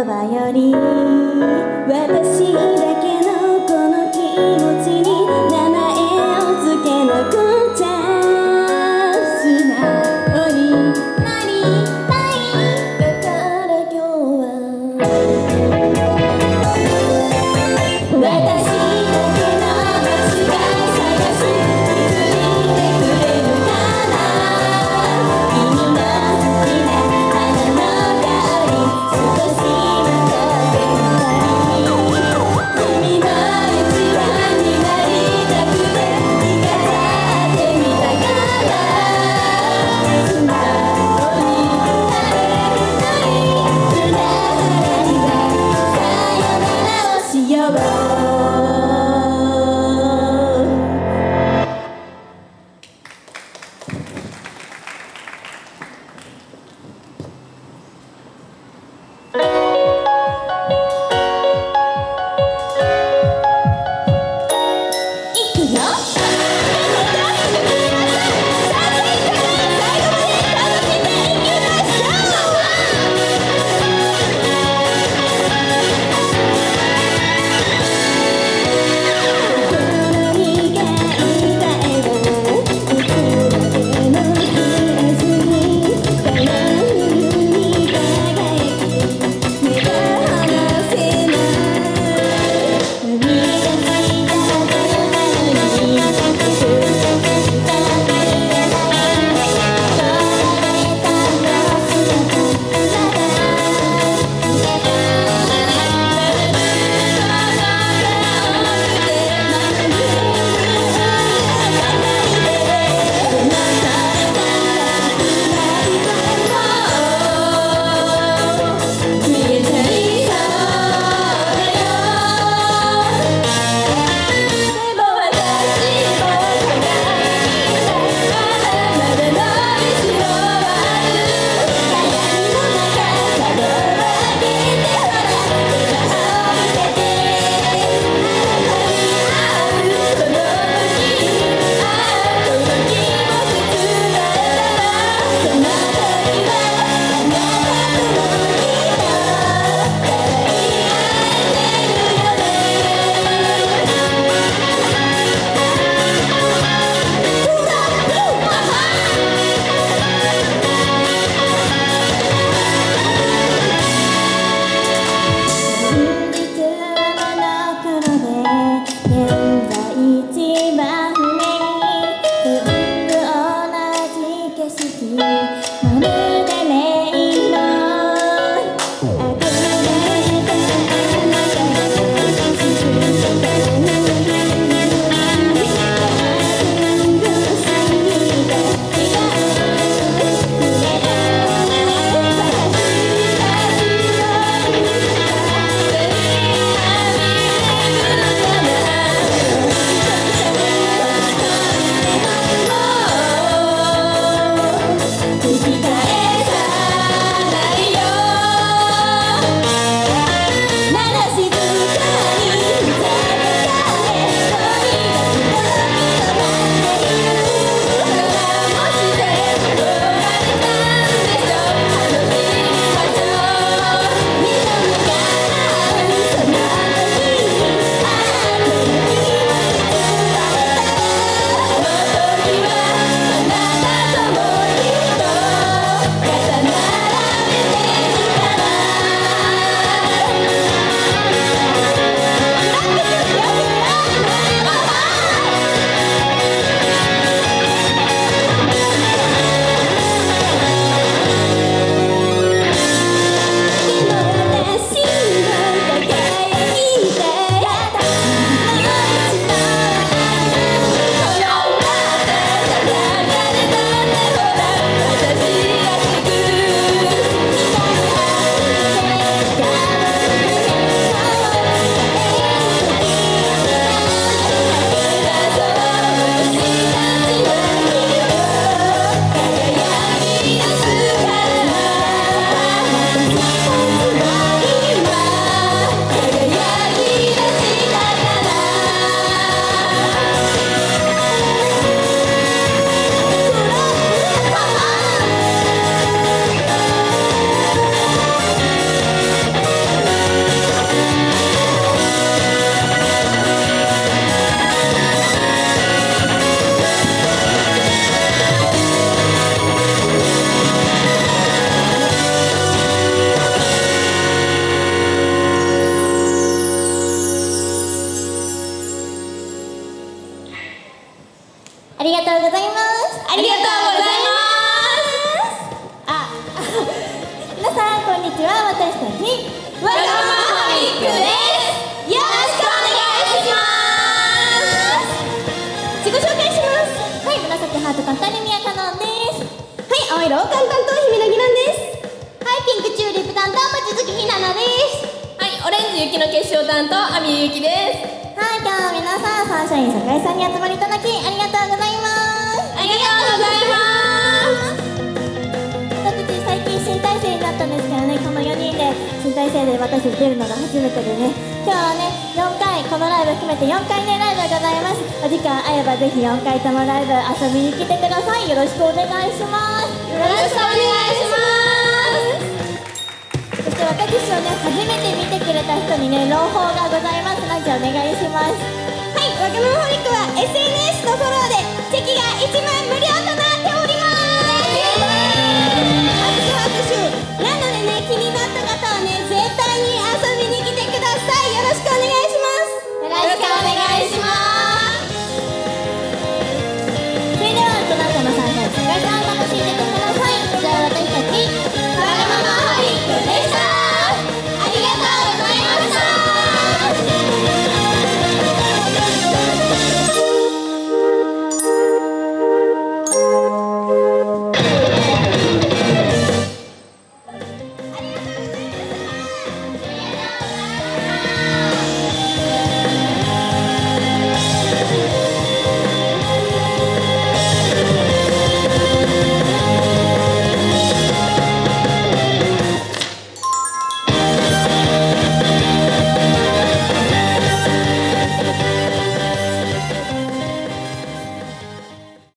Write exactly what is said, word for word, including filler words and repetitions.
葉より私だけのこの気持ちに名前をつけなくちゃ。素直になりたい。だから今日は私だけの間違い探す。気づいてくれるかな。君の好きな花の香り少し分かってみたい。君の一番になりありがとうございます。 ありがとうございます。 あ、皆さんこんにちは。私たちわがままファミックです。よろしくお願いします。自己紹介します。はい、紫ハート担当に宮かのんです。はい、青色担当姫野ぎらんです。はい、ピンクチューリップ担当望月ひなのです。 はい、オレンジ雪の結晶担当阿美ゆきです。 はい、今日は皆さんサンシャイン酒井さんに集まりいただきありがとうございます。 ありがとうございます。 私最近新体制になったんですけどね、このよにんで新体制で私出るのが初めてでね、今日はねよんかい、このライブ含めてよんかいねライブがございます。お時間合えばぜひよんかいともライブ遊びに来てください。よろしくお願いします。 よろしくお願いします。 そして私をね初めて見てくれた人にね朗報がございますのでお願いします。はい、わがままファミック